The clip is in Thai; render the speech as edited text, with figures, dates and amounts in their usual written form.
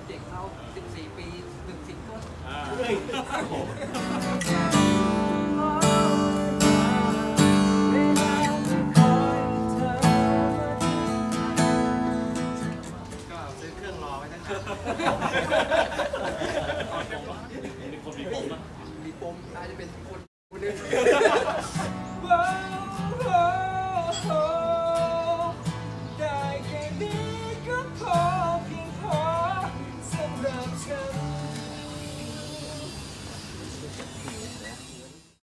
เด็กเขา14 ปี1 ซิงเกิลก็ซื้อเครื่องรอไว้ตั้งนานมีปมน่าจะเป็นคน